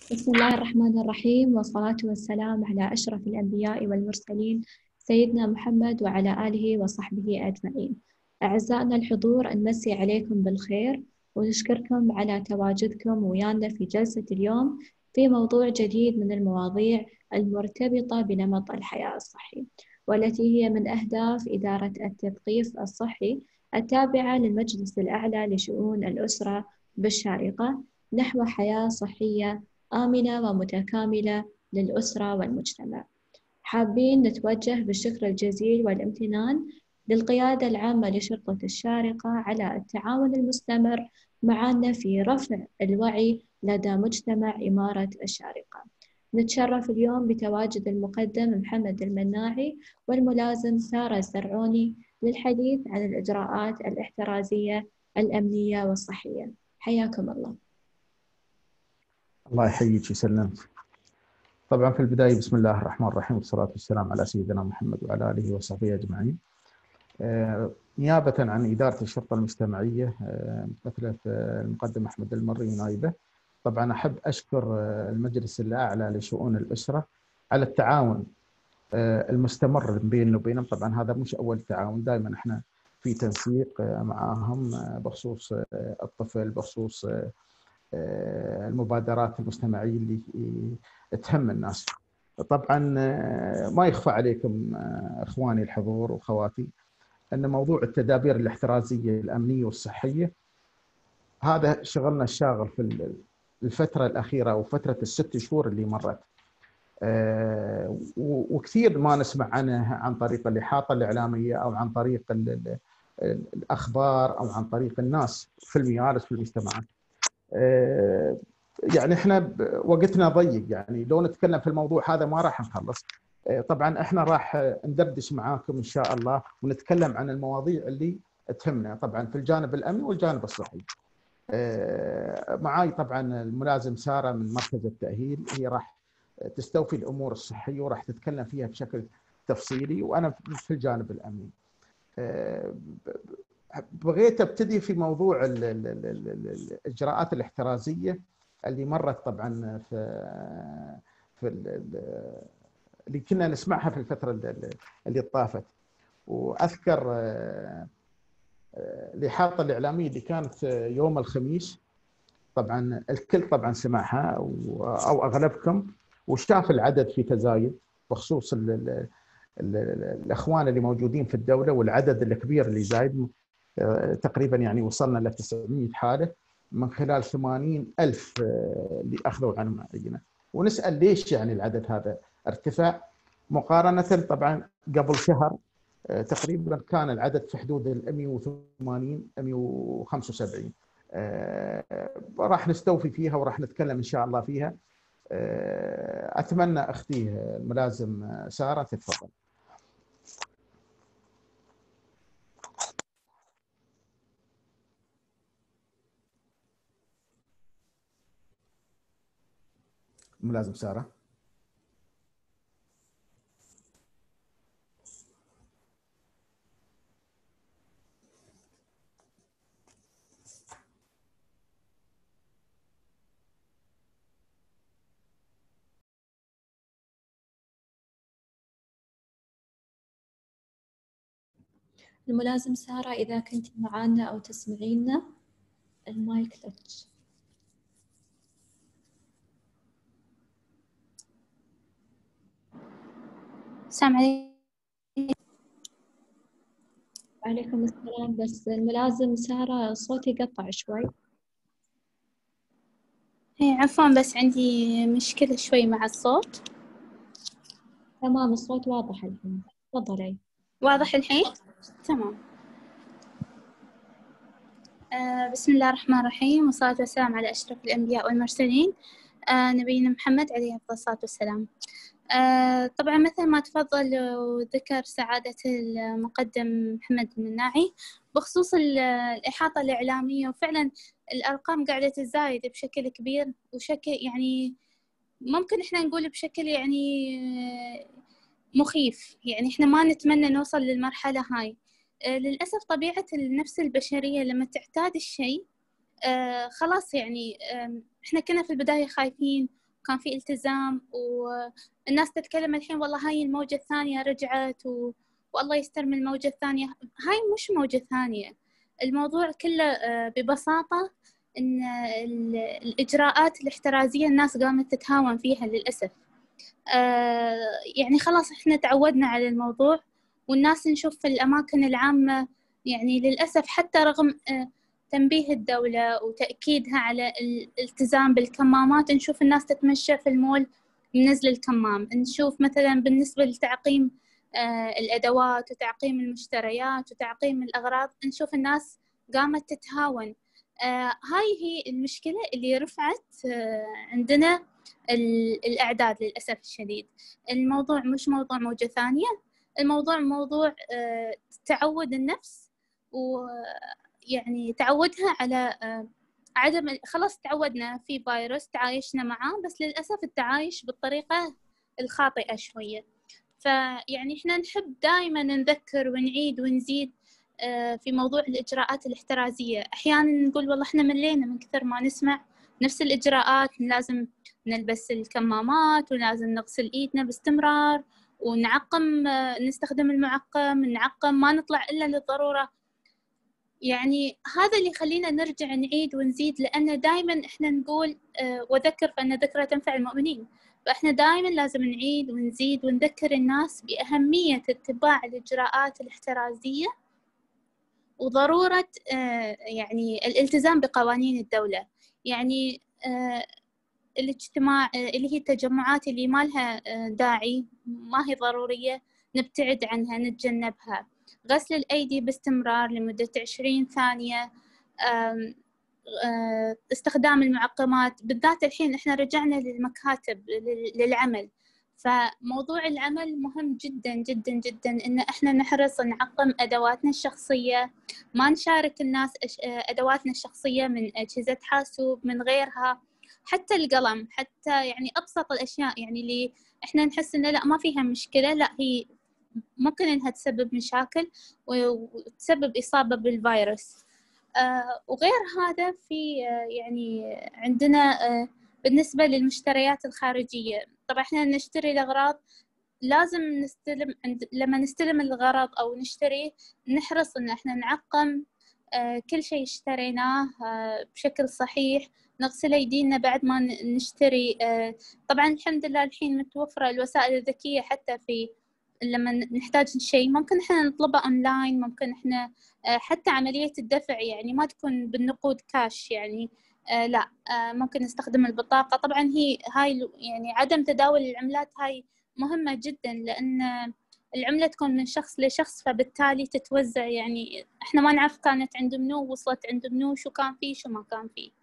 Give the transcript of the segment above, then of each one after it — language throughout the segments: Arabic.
بسم الله الرحمن الرحيم، والصلاة والسلام على أشرف الأنبياء والمرسلين سيدنا محمد وعلى آله وصحبه أجمعين. أعزائنا الحضور، نمسي عليكم بالخير ونشكركم على تواجدكم ويانا في جلسة اليوم في موضوع جديد من المواضيع المرتبطة بنمط الحياة الصحي، والتي هي من أهداف إدارة التثقيف الصحي التابعة للمجلس الأعلى لشؤون الأسرة بالشارقة نحو حياة صحية آمنة ومتكاملة للأسرة والمجتمع. حابين نتوجه بالشكر الجزيل والامتنان للقيادة العامة لشرطة الشارقة على التعاون المستمر معنا في رفع الوعي لدى مجتمع إمارة الشارقة. نتشرف اليوم بتواجد المقدم محمد المناعي والملازم سارة الزرعوني للحديث عن الإجراءات الاحترازية الأمنية والصحية. حياكم الله. الله يحييك ويسلمك. طبعا في البداية بسم الله الرحمن الرحيم، والصلاة والسلام على سيدنا محمد وعلى آله وصحبه أجمعين. نيابة عن إدارة الشرطة المجتمعية مثل المقدم أحمد المري نائبه، طبعا أحب أشكر المجلس الأعلى لشؤون الأسرة على التعاون المستمر بيننا وبينهم. طبعا هذا مش أول تعاون، دائما احنا في تنسيق معهم بخصوص الطفل، بخصوص المبادرات المجتمعية اللي تهم الناس. طبعا ما يخفى عليكم اخواني الحضور واخواتي ان موضوع التدابير الاحترازيه الامنيه والصحيه هذا شغلنا الشاغل في الفتره الاخيره او فتره الست شهور اللي مرت، وكثير ما نسمع عنه عن طريق الاحاطه الاعلاميه او عن طريق الاخبار او عن طريق الناس في المجالس في المجتمعات. يعني احنا وقتنا ضيق، يعني لو نتكلم في الموضوع هذا ما راح نخلص. طبعا احنا راح ندردش معاكم ان شاء الله ونتكلم عن المواضيع اللي تهمنا طبعا في الجانب الامني والجانب الصحي. معاي طبعا الملازم ساره من مركز التاهيل، هي راح تستوفي الامور الصحيه وراح تتكلم فيها بشكل تفصيلي، وانا في الجانب الامني. بغيت ابتدي في موضوع الاجراءات الاحترازيه اللي مرت طبعا في اللي كنا نسمعها في الفتره اللي طافت. واذكر الاحاطه الاعلاميه اللي كانت يوم الخميس، طبعا الكل طبعا سمعها او اغلبكم، وشاف العدد في تزايد بخصوص الاخوان اللي موجودين في الدوله والعدد الكبير اللي زايد. تقريبا يعني وصلنا ل 900 حاله من خلال 80,000 اللي اخذوا عن معينه. ونسال ليش يعني العدد هذا ارتفع مقارنه طبعا قبل شهر تقريبا كان العدد في حدود ال 180 175. راح نستوفي فيها وراح نتكلم ان شاء الله فيها. اتمنى اختي الملازم ساره تتفضل. ملازم ساره. الملازم سارة، إذا كنت معانا أو تسمعينا المايك لك. السلام عليكم. وعليكم السلام، بس الملازم سارة صوتي يقطع شوي. عفوا، بس عندي مشكلة شوي مع الصوت. تمام، الصوت واضح الحين، تفضلي. واضح الحين؟ تمام. بسم الله الرحمن الرحيم، والصلاة والسلام على أشرف الأنبياء والمرسلين نبينا محمد عليه أفضل الصلاة والسلام. طبعا مثل ما تفضل وذكر سعادة المقدم محمد المناعي بخصوص الإحاطة الإعلامية، وفعلا الأرقام قاعدة تزايد بشكل كبير وشكل يعني ممكن إحنا نقول بشكل يعني مخيف. يعني إحنا ما نتمنى نوصل للمرحلة هاي. للأسف طبيعة النفس البشرية لما تعتاد الشيء خلاص يعني إحنا كنا في البداية خايفين كان في التزام، والناس تتكلم الحين والله هاي الموجة الثانية رجعت والله يستر من الموجة الثانية. هاي مش موجة ثانية، الموضوع كله ببساطة إن الإجراءات الاحترازية الناس قامت تتهاون فيها للأسف. يعني خلاص إحنا تعودنا على الموضوع، والناس نشوف في الأماكن العامة يعني للأسف حتى رغم تنبيه الدولة وتأكيدها على الالتزام بالكمامات، نشوف الناس تتمشى في المول منزل الكمام. نشوف مثلا بالنسبة لتعقيم الأدوات وتعقيم المشتريات وتعقيم الأغراض، نشوف الناس قامت تتهاون. هاي هي المشكلة اللي رفعت عندنا الأعداد للأسف الشديد. الموضوع مش موضوع موجة ثانية، الموضوع موضوع تعود النفس، ويعني تعودها على عدم، خلاص تعودنا في فيروس تعايشنا معاه، بس للأسف التعايش بالطريقة الخاطئة شوية. فيعني إحنا نحب دائما نذكر ونعيد ونزيد في موضوع الإجراءات الاحترازية. أحيانا نقول والله إحنا ملينا من كثر ما نسمع نفس الإجراءات، لازم نلبس الكمامات ولازم نغسل إيدنا باستمرار ونعقم، نستخدم المعقم، نعقم، ما نطلع إلا للضرورة. يعني هذا اللي يخلينا نرجع نعيد ونزيد، لأن دائما إحنا نقول وذكر فإن ذكرى تنفع المؤمنين. فإحنا دائما لازم نعيد ونزيد ونذكر الناس بأهمية اتباع الإجراءات الاحترازية وضرورة يعني الالتزام بقوانين الدولة. يعني الاجتماع اللي هي التجمعات اللي ما لها داعي، ما هي ضرورية، نبتعد عنها نتجنبها. غسل الأيدي باستمرار لمدة 20 ثانية، استخدام المعقمات، بالذات الحين إحنا رجعنا للمكاتب للعمل، فموضوع العمل مهم جدا جدا جدا إن إحنا نحرص نعقم أدواتنا الشخصية، ما نشارك الناس أدواتنا الشخصية من أجهزة حاسوب من غيرها، حتى القلم، حتى يعني أبسط الأشياء يعني اللي إحنا نحس إنه لا ما فيها مشكلة، لا هي ممكن إنها تسبب مشاكل وتسبب إصابة بالفيروس. وغير هذا في يعني عندنا بالنسبة للمشتريات الخارجية، طبعا إحنا نشتري الأغراض لازم نستلم لما نستلم الغرض أو نشتريه نحرص إن إحنا نعقم كل شيء اشتريناه بشكل صحيح، نغسل أيدينا بعد ما نشتري. طبعا الحمد لله الحين متوفرة الوسائل الذكية، حتى في لما نحتاج شيء ممكن إحنا نطلبه أونلاين، ممكن إحنا حتى عملية الدفع يعني ما تكون بالنقود كاش، يعني لا ممكن نستخدم البطاقة. طبعا هاي يعني عدم تداول العملات هاي مهمة جدا، لأن العملة تكون من شخص لشخص، فبالتالي تتوزع، يعني إحنا ما نعرف كانت عند منو، وصلت عند منو، شو كان فيه شو ما كان فيه.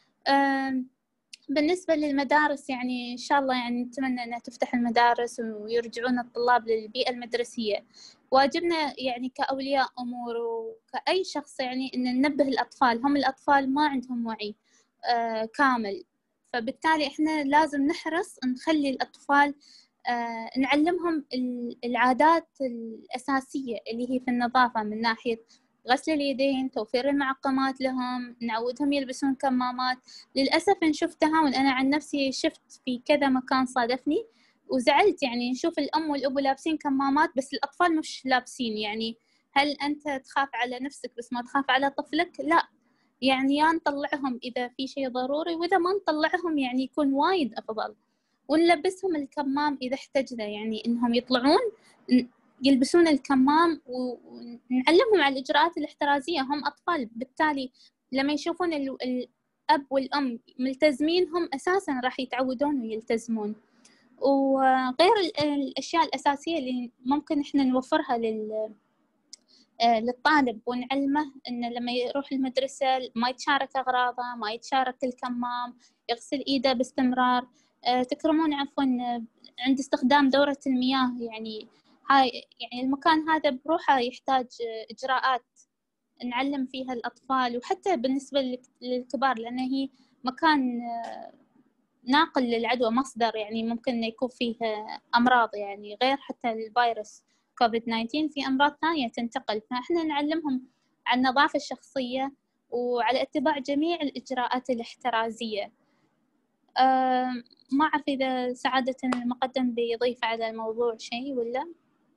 بالنسبة للمدارس يعني إن شاء الله يعني نتمنى أنها تفتح المدارس ويرجعون الطلاب للبيئة المدرسية. واجبنا يعني كأولياء أمور وكأي شخص يعني أن ننبه الأطفال، هم الأطفال ما عندهم وعي كامل، فبالتالي إحنا لازم نحرص نخلي الأطفال نعلمهم العادات الأساسية اللي هي في النظافة، من ناحية غسل اليدين، توفير المعقمات لهم، نعودهم يلبسون كمامات. للأسف نشوف تهاون، أنا عن نفسي شفت في كذا مكان صادفني وزعلت، يعني نشوف الأم والأبو لابسين كمامات بس الأطفال مش لابسين. يعني هل أنت تخاف على نفسك بس ما تخاف على طفلك؟ لا، يعني يا نطلعهم إذا في شيء ضروري، وإذا ما نطلعهم يعني يكون وايد أفضل، ونلبسهم الكمام إذا احتجنا، يعني إنهم يطلعون يلبسون الكمام ونعلمهم على الإجراءات الاحترازية، هم أطفال، بالتالي لما يشوفون الأب والأم ملتزمين هم أساساً راح يتعودون ويلتزمون. وغير الأشياء الأساسية اللي ممكن إحنا نوفرها للطالب ونعلمه إنه لما يروح المدرسة ما يتشارك أغراضه، ما يتشارك الكمام، يغسل إيده باستمرار. تكرمون عفواً عند استخدام دورة المياه، يعني هاي يعني المكان هذا بروحه يحتاج إجراءات نعلم فيها الأطفال، وحتى بالنسبة للكبار، لأن هي مكان ناقل للعدوى، مصدر يعني ممكن يكون فيه أمراض، يعني غير حتى الفيروس كوفيد-19 في أمراض ثانية تنتقل. فإحنا نعلمهم عن النظافة الشخصية وعلى اتباع جميع الإجراءات الاحترازية. ما أعرف إذا سعادة المقدم بيضيف على الموضوع شيء ولا؟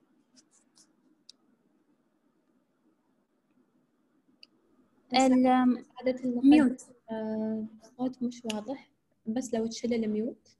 سعادة ميوت. المقدم الصوت مش واضح، بس لو تشيل الميوت.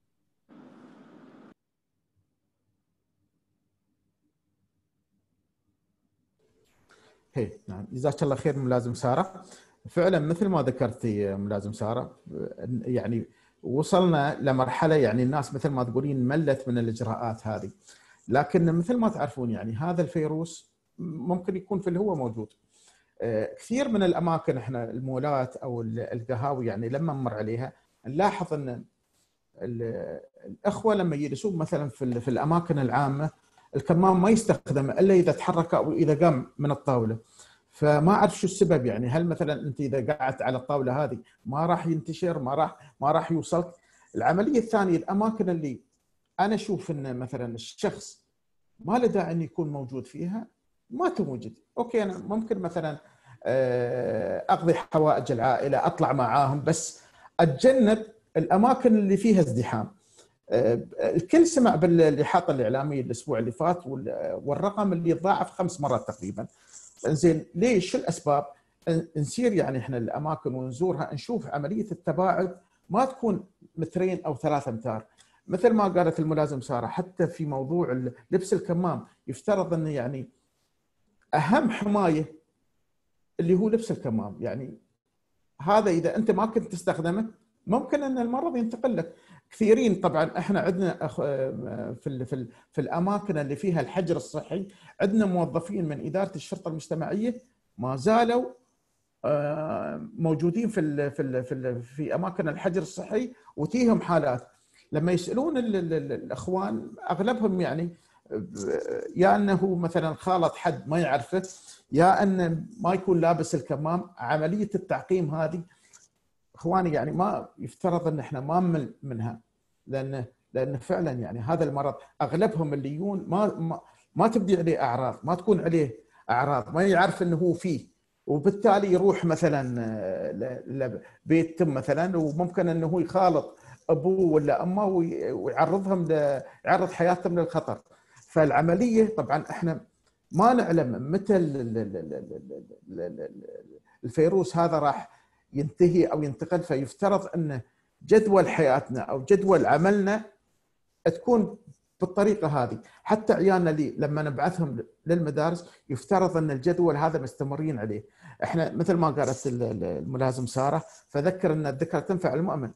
هي نعم، جزاك الله خير ملازم سارة. فعلا مثل ما ذكرتي ملازم سارة، يعني وصلنا لمرحلة يعني الناس مثل ما تقولين ملت من الإجراءات هذه، لكن مثل ما تعرفون يعني هذا الفيروس ممكن يكون في الهواء موجود. كثير من الأماكن احنا المولات أو القهاوي يعني لما نمر عليها نلاحظ أن الأخوة لما يجلسون مثلا في الأماكن العامة الكمام ما يستخدم إلا إذا تحرك أو إذا قام من الطاولة. فما أعرف شو السبب، يعني هل مثلا أنت إذا قعدت على الطاولة هذه ما راح ينتشر، ما راح يوصلك. العملية الثانية الأماكن اللي أنا أشوف أن مثلا الشخص ما له داعي أن يكون موجود فيها ما توجد. أوكي أنا ممكن مثلا أقضي حوائج العائلة أطلع معاهم، بس أتجنب الأماكن اللي فيها ازدحام. الكل سمع بالإحاطة الإعلامية الأسبوع اللي فات والرقم اللي يتضاعف 5 مرات تقريبا. زين ليش؟ شو الأسباب؟ نسير يعني إحنا الأماكن ونزورها نشوف عملية التباعد ما تكون 2 أو 3 أمتار مثل ما قالت الملازم سارة. حتى في موضوع لبس الكمام يفترض أنه يعني أهم حماية اللي هو لبس الكمام، يعني هذا إذا أنت ما كنت تستخدمه ممكن أن المرض ينتقل لك. كثيرين طبعا احنا عندنا في الاماكن اللي فيها الحجر الصحي عندنا موظفين من اداره الشرطه المجتمعيه ما زالوا موجودين في اماكن الحجر الصحي، وتيهم حالات لما يسالون الاخوان اغلبهم يعني يا انه مثلا خالط حد ما يعرفه، يا ان ما يكون لابس الكمام. عمليه التعقيم هذه اخواني يعني ما يفترض ان احنا ما نمل منها، لان فعلا يعني هذا المرض اغلبهم اللي يجون ما تبدي عليه اعراض، ما تكون عليه اعراض، ما يعرف انه هو فيه، وبالتالي يروح مثلا لبيت مثلا وممكن انه هو يخالط ابوه ولا امه ويعرضهم يعرض حياتهم للخطر. فالعمليه طبعا احنا ما نعلم متى الفيروس هذا راح ينتهي او ينتقل، فيفترض ان جدول حياتنا او جدول عملنا تكون بالطريقه هذه. حتى عيالنا لما نبعثهم للمدارس يفترض ان الجدول هذا مستمرين عليه. احنا مثل ما قالت الملازم ساره فذكر ان الذكرى تنفع المؤمن.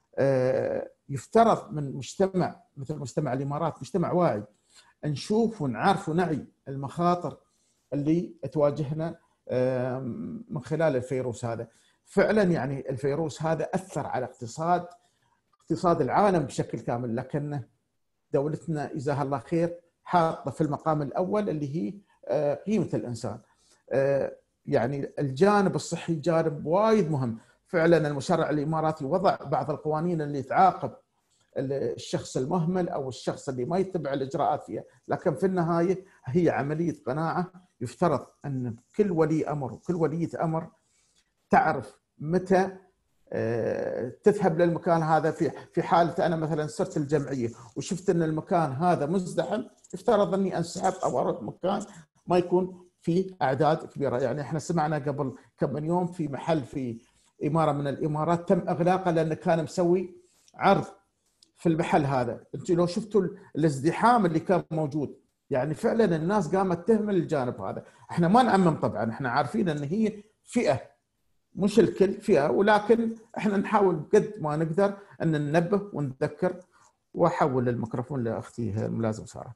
يفترض من مجتمع مثل مجتمع الامارات مجتمع واعي نشوف ونعرف ونعي المخاطر اللي تواجهنا من خلال الفيروس هذا. فعلا يعني الفيروس هذا اثر على اقتصاد العالم بشكل كامل، لكن دولتنا جزاها الله خير حاطه في المقام الاول اللي هي قيمه الانسان. يعني الجانب الصحي جانب وايد مهم. فعلا المشرع الاماراتي وضع بعض القوانين اللي تعاقب الشخص المهمل او الشخص اللي ما يتبع الاجراءات فيها، لكن في النهايه هي عمليه قناعه. يفترض ان كل ولي امر وكل وليه امر تعرف متى تذهب للمكان هذا. في حالة أنا مثلا صرت الجمعية وشفت أن المكان هذا مزدحم يفترض أني أنسحب أو أروح مكان ما يكون فيه أعداد كبيرة. يعني إحنا سمعنا قبل كم من يوم في محل في إمارة من الإمارات تم إغلاقه لأنه كان مسوي عرض في المحل هذا. أنتوا لو شفتوا الازدحام اللي كان موجود، يعني فعلا الناس قامت تهمل الجانب هذا. إحنا ما نعمم طبعا، إحنا عارفين أن هي فئة مش الكل فيها، ولكن احنا نحاول قد ما نقدر ان ننبه ونذكر. واحول الميكروفون لاختي الملازم ساره.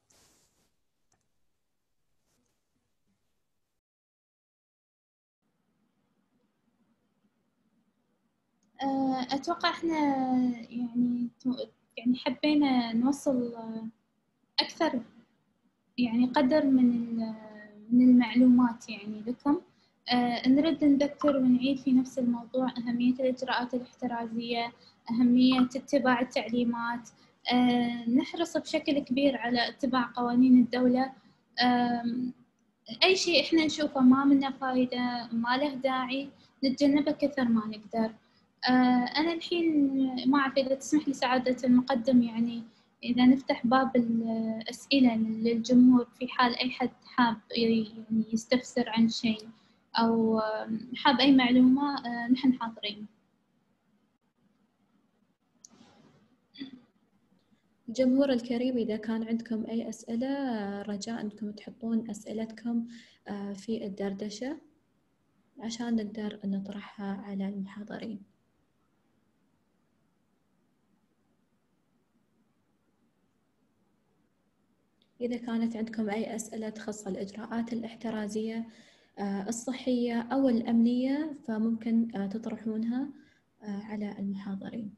اتوقع احنا يعني حبينا نوصل اكثر يعني قدر من المعلومات يعني لكم. نرد نذكر ونعيد في نفس الموضوع أهمية الإجراءات الاحترازية، أهمية اتباع التعليمات، نحرص بشكل كبير على اتباع قوانين الدولة. أي شيء إحنا نشوفه ما منه فايدة ما له داعي نتجنبه كثر ما نقدر. أنا الحين ما أعرف إذا تسمح لي سعادة المقدم، يعني إذا نفتح باب الأسئلة للجمهور في حال أي حد حاب يعني يستفسر عن شيء أو حاب أي معلومة، نحن حاضرين. الجمهور الكريم، إذا كان عندكم أي أسئلة رجاء أنكم تحطون أسئلتكم في الدردشة عشان نقدر نطرحها على المحاضرين. إذا كانت عندكم أي أسئلة تخص الإجراءات الاحترازية الصحية أو الأمنية فممكن تطرحونها على المحاضرين.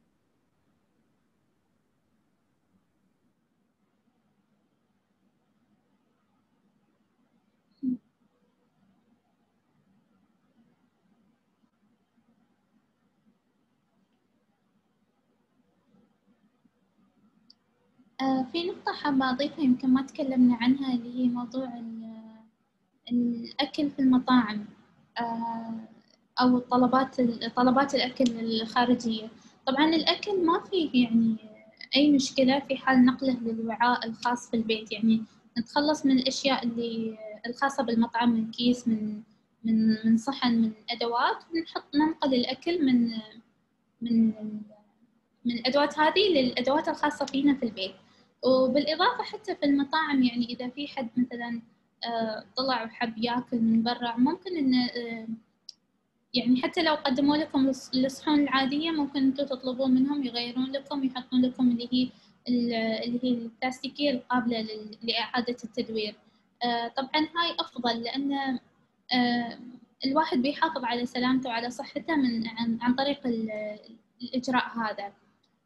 في نقطة حابة أضيفها يمكن ما تكلمنا عنها، اللي هي موضوع الأكل في المطاعم أو طلبات الأكل الخارجية. طبعا الأكل ما فيه يعني أي مشكلة في حال نقله للوعاء الخاص في البيت، يعني نتخلص من الأشياء اللي الخاصة بالمطعم، من كيس، من صحن، من أدوات، ننقل الأكل من من الأدوات هذه للأدوات الخاصة فينا في البيت. وبالإضافة حتى في المطاعم، يعني إذا في حد مثلا طلع وحب ياكل من برا، ممكن إنه يعني حتى لو قدموا لكم الصحون العادية، ممكن أنتوا تطلبون منهم يغيرون لكم، يحطون لكم اللي هي البلاستيكية القابلة لإعادة التدوير. طبعا هاي أفضل، لأن الواحد بيحافظ على سلامته وعلى صحته عن طريق الإجراء هذا.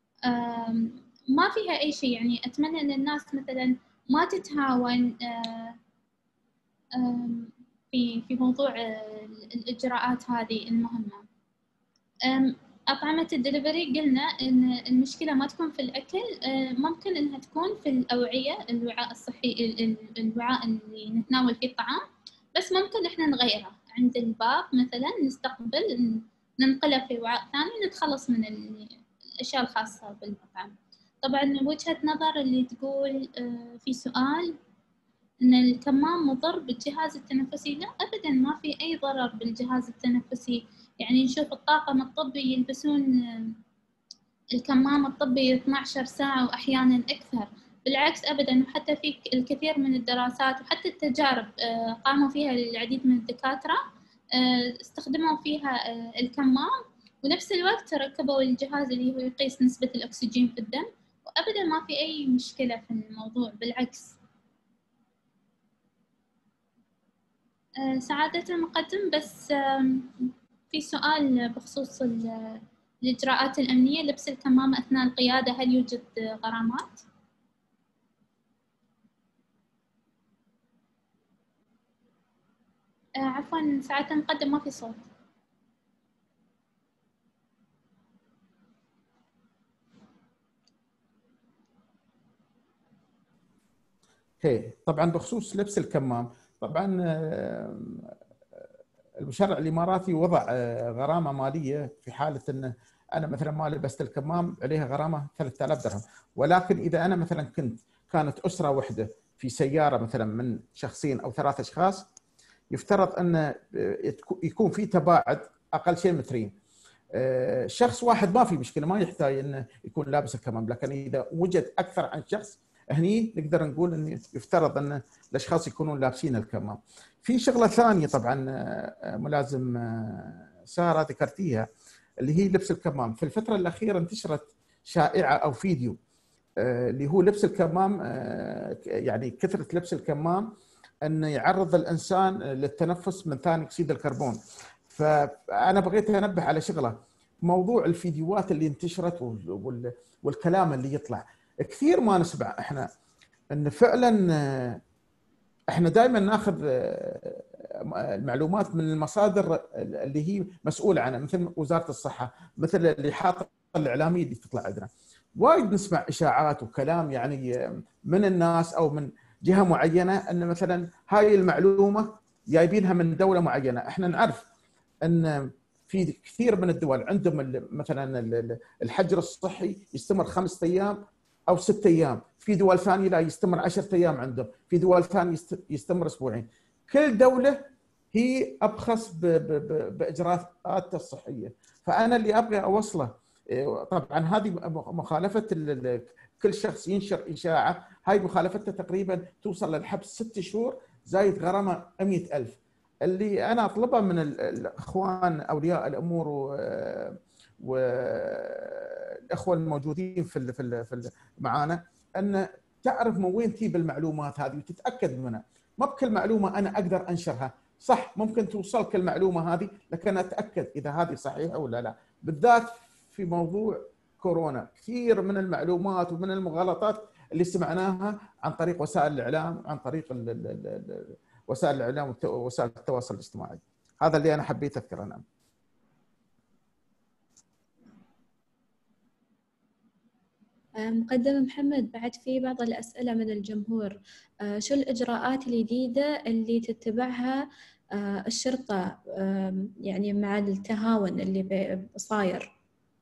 ما فيها أي شيء، يعني أتمنى أن الناس مثلا ما تتهاون في موضوع الإجراءات هذه المهمة. أطعمة الدليفري قلنا إن المشكلة ما تكون في الأكل، ممكن إنها تكون في الأوعية، الوعاء الصحي، الوعاء اللي نتناول فيه الطعام، بس ممكن إحنا نغيره عند الباب مثلا، نستقبل ننقله في وعاء ثاني، نتخلص من الأشياء الخاصة بالمطعم. طبعا وجهة نظر اللي تقول في سؤال إن الكمام مضر بالجهاز التنفسي، لا أبداً، ما في أي ضرر بالجهاز التنفسي. يعني نشوف الطاقم الطبي يلبسون الكمام الطبي 12 ساعة وأحياناً أكثر، بالعكس أبداً. وحتى في الكثير من الدراسات وحتى التجارب قاموا فيها العديد من الدكاترة، استخدموا فيها الكمام، ونفس الوقت ركبوا الجهاز اللي هو يقيس نسبة الأكسجين في الدم، وأبداً ما في أي مشكلة في الموضوع، بالعكس. سعادة المقدم، بس في سؤال بخصوص الإجراءات الأمنية، لبس الكمامة أثناء القيادة، هل يوجد غرامات؟ عفوا سعادة المقدم، ما في صوت. طبعا بخصوص لبس الكمام، طبعا المشرع الاماراتي وضع غرامه ماليه في حاله ان انا مثلا ما لبست الكمام، عليها غرامه 3000 درهم. ولكن اذا انا مثلا كانت اسره واحده في سياره مثلا من شخصين او 3 اشخاص، يفترض ان يكون في تباعد اقل شيء مترين. شخص واحد ما في مشكله، ما يحتاج انه يكون لابس الكمام، لكن اذا وجد اكثر عن شخص، هني نقدر نقول ان يفترض ان الاشخاص يكونون لابسين الكمام. في شغله ثانيه طبعا ملازم ساره ذكرتيها، اللي هي لبس الكمام. في الفتره الاخيره انتشرت شائعه او فيديو اللي هو لبس الكمام، يعني كثره لبس الكمام انه يعرض الانسان للتنفس من ثاني اكسيد الكربون. فانا بغيت انبه على شغله، موضوع الفيديوهات اللي انتشرت والكلام اللي يطلع كثير ما نسمع احنا ان فعلا احنا دائما ناخذ المعلومات من المصادر اللي هي مسؤوله عنها، مثل وزاره الصحه، مثل الاحاطه الاعلاميه اللي تطلع عندنا. وايد نسمع اشاعات وكلام يعني من الناس او من جهه معينه ان مثلا هاي المعلومه جايبينها من دوله معينه. احنا نعرف ان في كثير من الدول عندهم مثلا الحجر الصحي يستمر 5 ايام او 6 ايام، في دول ثانيه لا يستمر 10 ايام عندهم، في دول ثانيه يستمر اسبوعين. كل دوله هي ابخس باجراءاتها الصحيه. فانا اللي ابغى اوصله، طبعا هذه مخالفه كل شخص ينشر اشاعه، هاي مخالفتها تقريبا توصل للحبس 6 شهور زايد غرامه 100,000. اللي انا اطلبه من الاخوان اولياء الامور والاخوه الموجودين في معانا ان تعرف من وين تجيب المعلومات هذه وتتاكد منها. ما بكل معلومه انا اقدر انشرها، صح ممكن توصلك المعلومه هذه لكن اتاكد اذا هذه صحيحه ولا لا. بالذات في موضوع كورونا كثير من المعلومات ومن المغالطات اللي سمعناها عن طريق وسائل الاعلام، عن طريق وسائل الاعلام ووسائل التواصل الاجتماعي. هذا اللي انا حبيت اذكره. نعم. مقدم محمد، بعد في بعض الأسئلة من الجمهور، شو الإجراءات الجديدة اللي تتبعها الشرطة يعني مع التهاون اللي صاير؟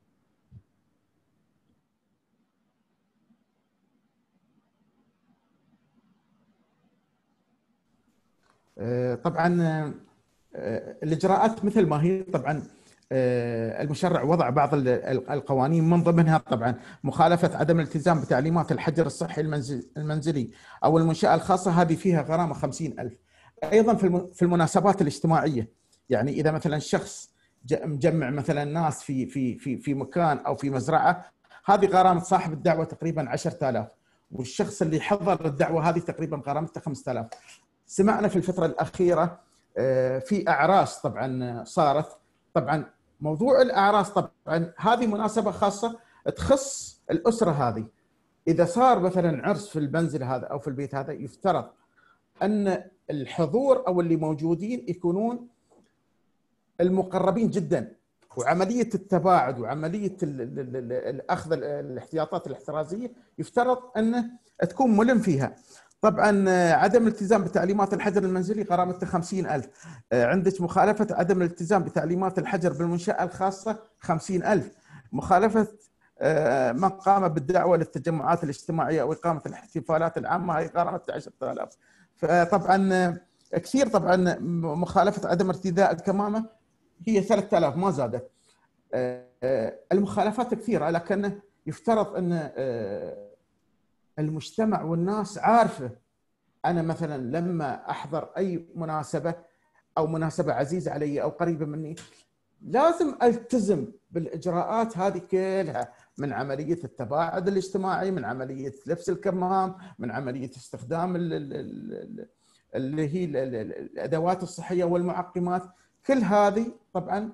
طبعا الإجراءات مثل ما هي. طبعا المشرع وضع بعض القوانين من ضمنها طبعا مخالفة عدم الالتزام بتعليمات الحجر الصحي المنزلي أو المنشأة الخاصة، هذه فيها غرامة 50,000. أيضا في المناسبات الاجتماعية، يعني إذا مثلا شخص مجمع مثلا ناس في مكان أو في مزرعة، هذه غرامة صاحب الدعوة تقريبا 10,000، والشخص اللي حضر الدعوة هذه تقريبا غرامته 5,000. سمعنا في الفترة الأخيرة في أعراس طبعا صارت. طبعا موضوع الأعراس طبعا هذه مناسبة خاصة تخص الأسرة هذه. إذا صار مثلا عرس في المنزل هذا أو في البيت هذا، يفترض أن الحضور أو اللي موجودين يكونون المقربين جدا، وعملية التباعد وعملية الأخذ الاحتياطات الاحترازية يفترض أن تكون ملم فيها. طبعا عدم الالتزام بتعليمات الحجر المنزلي غرامته 50,000. عندك مخالفة عدم الالتزام بتعليمات الحجر بالمنشأة الخاصة 50,000. مخالفة من قام بالدعوة للتجمعات الاجتماعية أو إقامة الاحتفالات العامة، هي غرامته 10,000. فطبعا كثير. طبعا مخالفة عدم ارتداء الكمامة هي 3,000 ما زادت. المخالفات كثيرة، لكن يفترض أن المجتمع والناس عارفة. أنا مثلا لما أحضر أي مناسبة أو مناسبة عزيزة علي أو قريبة مني، لازم ألتزم بالإجراءات هذه كلها، من عملية التباعد الاجتماعي، من عملية لبس الكمام، من عملية استخدام اللي هي الأدوات الصحية والمعقمات. كل هذه طبعا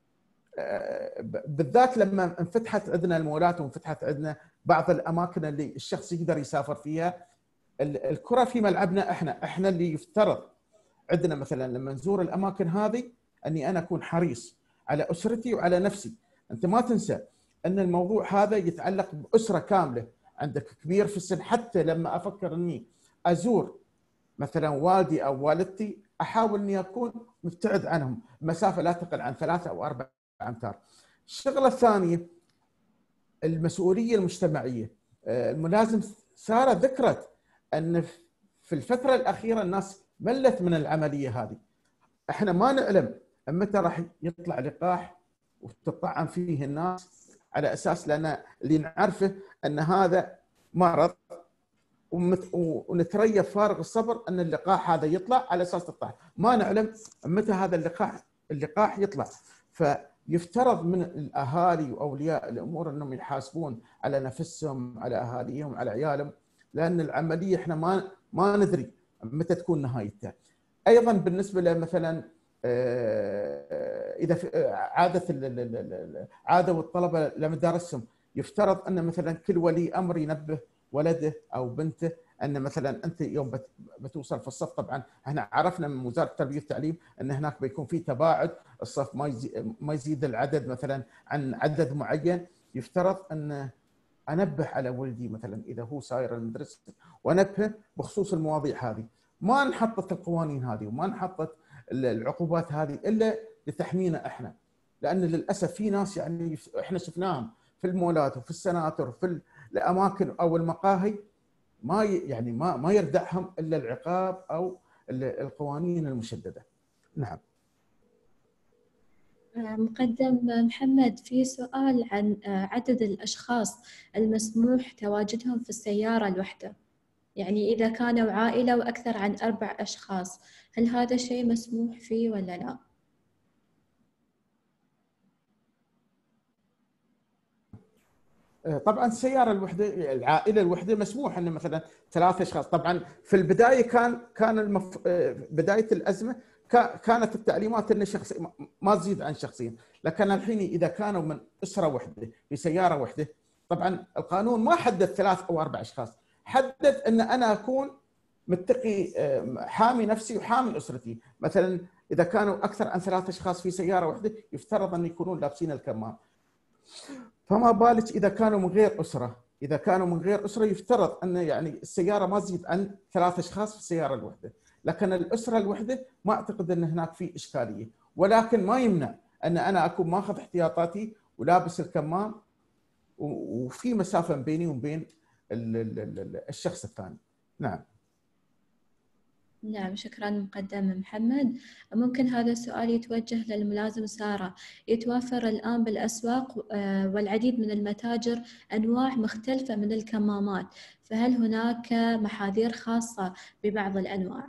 بالذات لما انفتحت عندنا المولات وانفتحت عندنا بعض الأماكن اللي الشخص يقدر يسافر فيها. الكرة في ملعبنا احنا اللي يفترض عندنا مثلا لما نزور الأماكن هذه أني أنا أكون حريص على أسرتي وعلى نفسي. أنت ما تنسى أن الموضوع هذا يتعلق بأسرة كاملة، عندك كبير في السن. حتى لما أفكر أني أزور مثلا والدي أو والدتي، أحاول أني أكون مبتعد عنهم مسافة لا تقل عن 3 أو 4 أمتار. الشغلة الثانية المسؤولية المجتمعية. الملازم سارة ذكرت أن في الفترة الأخيرة الناس ملت من العملية هذه. احنا ما نعلم متى راح يطلع لقاح وتطعم فيه الناس، على أساس لأن اللي نعرفه أن هذا مرض، ونتريى فارغ الصبر أن اللقاح هذا يطلع على أساس تطعم. ما نعلم متى هذا اللقاح يطلع. فيفترض من الأهالي وأولياء الأمور أنهم يحاسبون على نفسهم، على أهاليهم، على عيالهم، لأن العملية إحنا ما ندري متى تكون نهايتها. أيضا بالنسبة لمثلا إذا عادوا الطلبة لمدارسهم، يفترض أن مثلا كل ولي أمر ينبه ولده أو بنته أن مثلا أنت يوم بتوصل في الصف. طبعا احنا عرفنا من وزارة التربية والتعليم أن هناك بيكون في تباعد، الصف ما يزيد العدد مثلا عن عدد معين. يفترض أن أنبه على ولدي مثلا إذا هو ساير المدرسة، وأنبه بخصوص المواضيع هذه. ما انحطت القوانين هذه وما انحطت العقوبات هذه إلا لتحمينا إحنا، لان للاسف في ناس يعني احنا شفناهم في المولات وفي السناتر في الاماكن او المقاهي يعني ما يردعهم الا العقاب او القوانين المشدده. نعم. مقدم محمد، في سؤال عن عدد الأشخاص المسموح تواجدهم في السيارة الواحدة، يعني إذا كانوا عائلة وأكثر عن 4 أشخاص، هل هذا شيء مسموح فيه ولا لا؟ طبعا السياره الوحده، العائله الوحده مسموح ان مثلا 3 اشخاص. طبعا في البدايه كان بدايه الازمه كانت التعليمات ان شخص ما تزيد عن شخصين، لكن الحين اذا كانوا من اسره واحده في سياره واحده، طبعا القانون ما حدد 3 أو 4 اشخاص، حدد ان انا اكون متقي، حامي نفسي وحامي اسرتي. مثلا اذا كانوا اكثر عن 3 اشخاص في سياره واحده يفترض ان يكونون لابسين الكمام، فما بالك اذا كانوا من غير اسره. اذا كانوا من غير اسره يفترض ان يعني السياره ما تزيد عن 3 اشخاص في السياره الواحده، لكن الاسره الواحده ما اعتقد ان هناك في اشكاليه، ولكن ما يمنع ان انا اكون ماخذ احتياطاتي ولابس الكمام وفي مسافه بيني وبين الشخص الثاني. نعم. نعم، شكرا مقدم محمد. ممكن هذا السؤال يتوجه للملازم سارة. يتوفر الآن بالأسواق والعديد من المتاجر أنواع مختلفة من الكمامات، فهل هناك محاذير خاصة ببعض الأنواع؟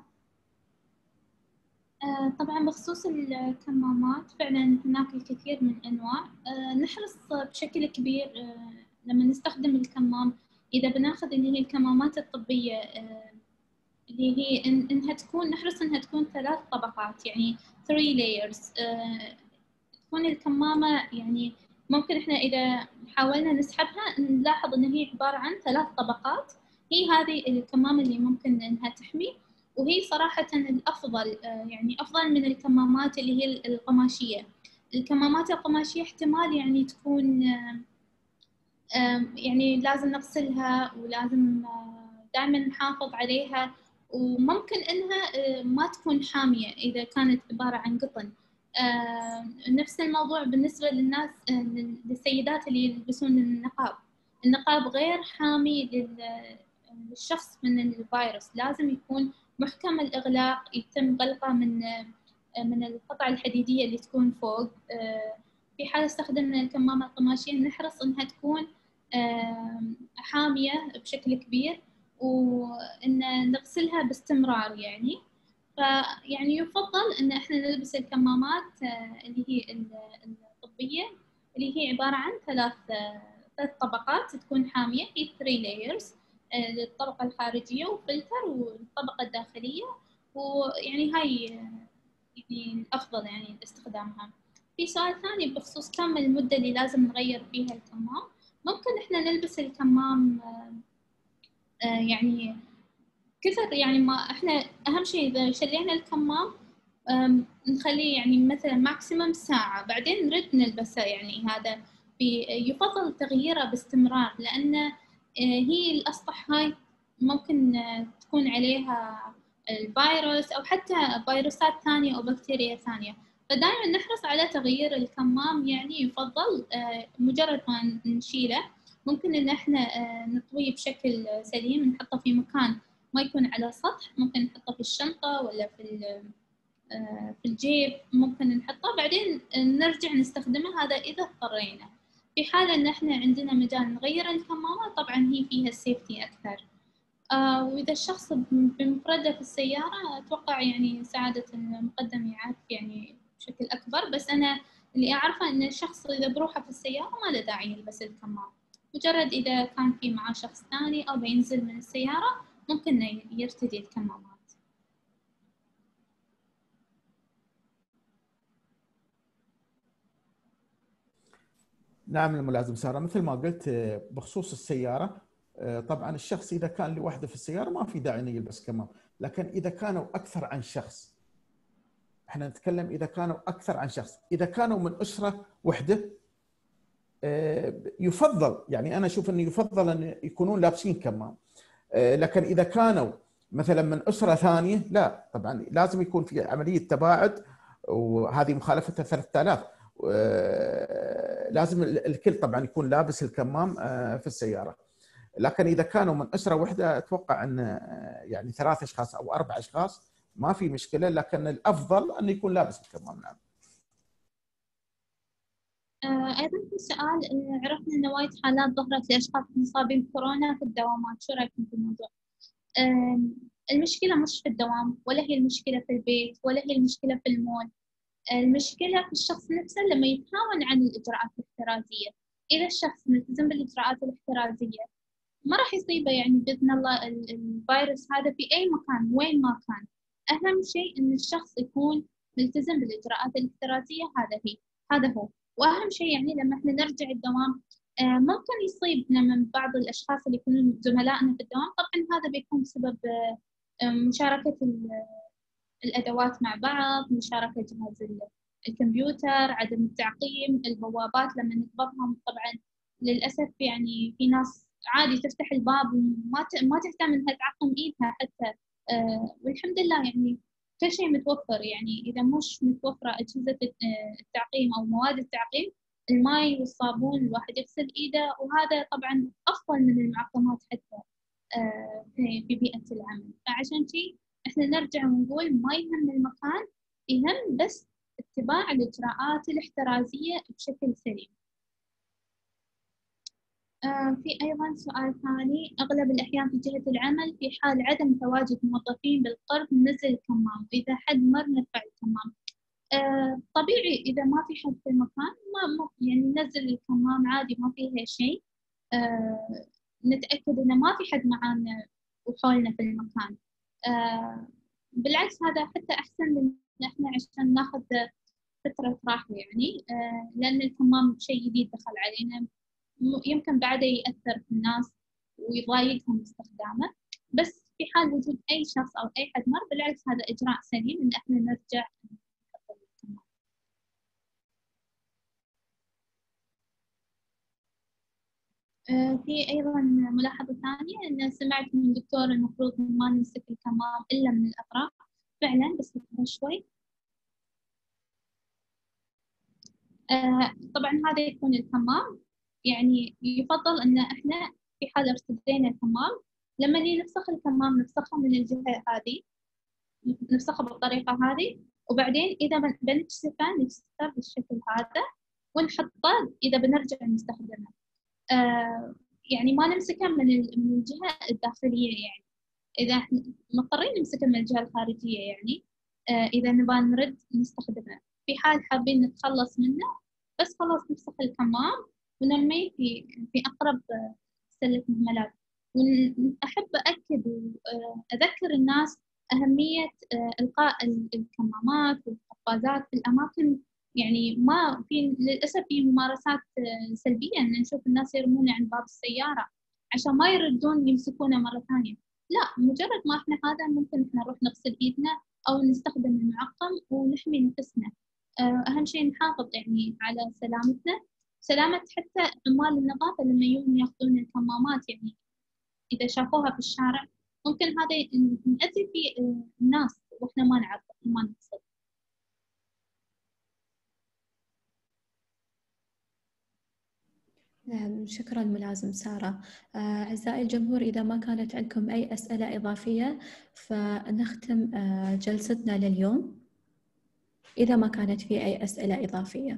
طبعا بخصوص الكمامات فعلا هناك الكثير من الأنواع. نحرص بشكل كبير لما نستخدم الكمام، إذا بناخذ اللي هي الكمامات الطبية اللي هي نحرص إنها تكون 3 طبقات، يعني 3 layers. تكون الكمامة يعني ممكن إحنا إذا حاولنا نسحبها نلاحظ إن هي عبارة عن 3 طبقات. هي هذه الكمامة اللي ممكن إنها تحمي، وهي صراحة الأفضل، يعني أفضل من الكمامات اللي هي القماشية. الكمامات القماشية احتمال يعني تكون يعني لازم نغسلها، ولازم دائما نحافظ عليها، وممكن إنها ما تكون حامية إذا كانت عبارة عن قطن. نفس الموضوع بالنسبة للناس، للسيدات اللي يلبسون النقاب غير حامي للشخص من الفيروس. لازم يكون محكم الإغلاق، يتم غلقه من القطع الحديدية اللي تكون فوق. في حال استخدمنا الكمامة القماشية نحرص إنها تكون حامية بشكل كبير، وإن نغسلها باستمرار يعني. فيعني يفضل إن إحنا نلبس الكمامات اللي هي الطبية، اللي هي عبارة عن 3 طبقات تكون حامية، هي 3 layers. الطبقة الخارجية وفلتر والطبقة الداخلية، ويعني هاي يعني الأفضل يعني استخدامها. في سؤال ثاني بخصوص كم المدة اللي لازم نغير فيها الكمام. ممكن إحنا نلبس الكمام يعني كثر، يعني ما إحنا أهم شيء إذا شلينا الكمام نخليه يعني مثلا ماكسيمم ساعة، بعدين نرد نلبسه. يعني هذا يفضل تغييره باستمرار، لأن هي الأسطح هاي ممكن تكون عليها الفيروس أو حتى فيروسات ثانية أو بكتيريا ثانية. فدائما نحرص على تغيير الكمام، يعني يفضل مجرد ما نشيله ممكن إن إحنا نطويه بشكل سليم، نحطه في مكان ما يكون على سطح، ممكن نحطه في الشنطة ولا في الجيب، ممكن نحطه بعدين نرجع نستخدمه، هذا إذا اضطرينا. في حال إن إحنا عندنا مجال نغير الكمامة طبعا هي فيها السيفتي أكثر. وإذا الشخص بمفرده في السيارة أتوقع يعني سعادة المقدم يعرف يعني بشكل أكبر، بس أنا اللي أعرفه إن الشخص إذا بروحه في السيارة ما له داعي يلبس الكمام، مجرد إذا كان في معاه شخص ثاني أو بينزل من السيارة ممكن يرتدي الكمامات. نعم الملازم سارة، مثل ما قلت بخصوص السيارة، طبعا الشخص إذا كان لوحده في السيارة ما في داعي إنه يلبس كمام، لكن إذا كانوا أكثر عن شخص، احنا نتكلم إذا كانوا أكثر عن شخص، إذا كانوا من أسرة وحدة يفضل، يعني أنا أشوف إنه يفضل أن يكونون لابسين كمام. لكن إذا كانوا مثلا من أسرة ثانية لا، طبعا لازم يكون في عملية تباعد، وهذه مخالفة 3000. لازم الكل طبعا يكون لابس الكمام في السياره. لكن اذا كانوا من اسره واحده اتوقع ان يعني 3 اشخاص او 4 اشخاص ما في مشكله، لكن الافضل انه يكون لابس الكمام. نعم. أيضا في سؤال، عرفنا إن وايد حالات ظهرت لأشخاص مصابين بكورونا في الدوامات، شو رأيكم في الموضوع؟ المشكلة مش في الدوام، ولا هي المشكلة في البيت، ولا هي المشكلة في المول. المشكلة في الشخص نفسه لما يتهاون عن الإجراءات الاحترازية. إذا الشخص ملتزم بالإجراءات الاحترازية ما راح يصيبه يعني بإذن الله الفيروس هذا في أي مكان وين ما كان. أهم شيء إن الشخص يكون ملتزم بالإجراءات الاحترازية، هذا هو. وأهم شيء يعني لما إحنا نرجع الدوام ممكن يصيبنا من بعض الأشخاص اللي يكونون زملائنا في الدوام. طبعا هذا بيكون بسبب مشاركة الأدوات مع بعض، مشاركة جهاز الكمبيوتر، عدم التعقيم، البوابات لما نقبضهم. طبعا للأسف يعني في ناس عادي تفتح الباب وما تهتم إنها تعقم إيدها حتى. والحمد لله يعني كل شيء متوفر. يعني إذا مش متوفرة أجهزة التعقيم أو مواد التعقيم، الماء والصابون الواحد يغسل إيده، وهذا طبعا أفضل من المعقمات حتى في بيئة العمل. فعشان شيء إحنا نرجع ونقول ما يهم المكان، يهم بس اتباع الإجراءات الاحترازية بشكل سليم. في أيضا سؤال ثاني، أغلب الأحيان في جهة العمل في حال عدم تواجد موظفين بالقرب ننزل الكمام، وإذا حد مر نرفع الكمام. طبيعي إذا ما في حد في المكان يعني ننزل الكمام عادي، ما فيها شيء. نتأكد إنه ما في حد معانا وحولنا في المكان. بالعكس هذا حتى أحسن من إحنا عشان ناخذ فترة راحة يعني. لأن الكمام شيء جديد دخل علينا، يمكن بعده يأثر في الناس ويضايقهم استخدامه. بس في حال وجود أي شخص أو أي حد مر، بالعكس هذا إجراء سليم إن إحنا نرجع نحط الكمام. في أيضا ملاحظة ثانية، أن سمعت من الدكتور المفروض ما نمسك الكمام إلا من الأطراف. فعلا بس شوي. طبعا هذا يكون الكمام. يعني يفضل أن إحنا في حال ارتدينا الكمام لما نفسخ الكمام نفسخه من الجهة هذه، نفسخه بالطريقة هذه، وبعدين إذا بنكشفه نكشفه بالشكل هذا ونحطه إذا بنرجع نستخدمه. يعني ما نمسكه من الجهة الداخلية. يعني إذا إحنا مضطرين نمسكه من الجهة الخارجية يعني إذا نبغى نرد نستخدمه. في حال حابين نتخلص منه بس خلاص نفسخ الكمام ونرميه في أقرب سلة مهملات. وأحب أكد وأذكر الناس أهمية إلقاء الكمامات والقفازات في الأماكن. يعني ما في للأسف في ممارسات سلبية إن نشوف الناس يرمونه عند باب السيارة عشان ما يردون يمسكونه مرة ثانية. لا، مجرد ما إحنا هذا ممكن إحنا نروح نغسل إيدنا أو نستخدم المعقم ونحمي نفسنا. أهم شيء نحافظ يعني على سلامتنا، سلامة حتى عمال النظافة لما يجون ياخذون الكمامات. يعني إذا شافوها في الشارع ممكن هذا نأذي في الناس وإحنا ما نعرف وما نقصد. نعم، شكرا ملازم سارة. أعزائي الجمهور، إذا ما كانت عندكم أي أسئلة إضافية فنختم جلستنا لليوم، إذا ما كانت في أي أسئلة إضافية.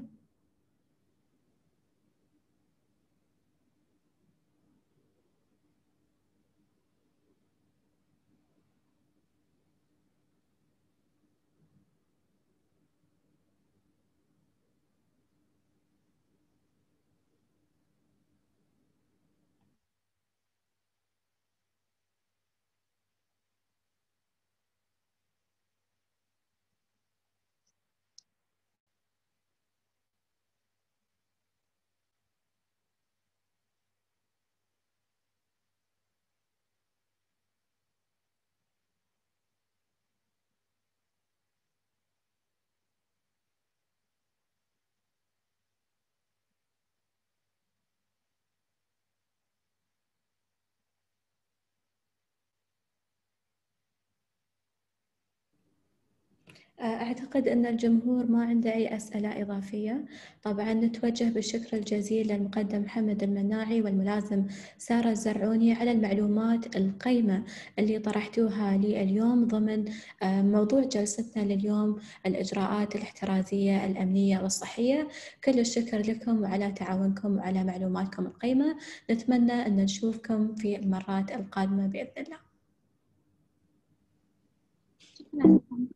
أعتقد أن الجمهور ما عنده أي أسئلة إضافية. طبعا نتوجه بالشكر الجزيل للمقدم محمد المناعي والملازم سارة الزرعوني على المعلومات القيمة اللي طرحتوها لي اليوم ضمن موضوع جلستنا لليوم، الإجراءات الاحترازية الأمنية والصحية. كل الشكر لكم وعلى تعاونكم وعلى معلوماتكم القيمة. نتمنى أن نشوفكم في المرات القادمة بإذن الله. شكرا.